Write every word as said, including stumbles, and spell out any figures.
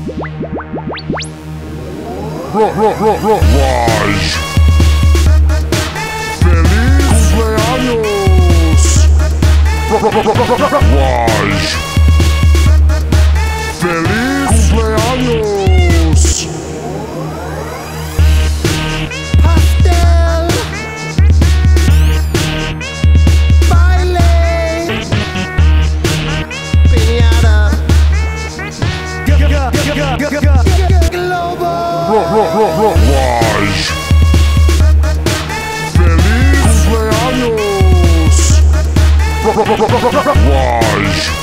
Wise. Feliz cumpleaños. Wise. Feliz cumpleaños. Pastel. Baile. Piñata. Globo. Wise. Feliz cumpleaños. Wise.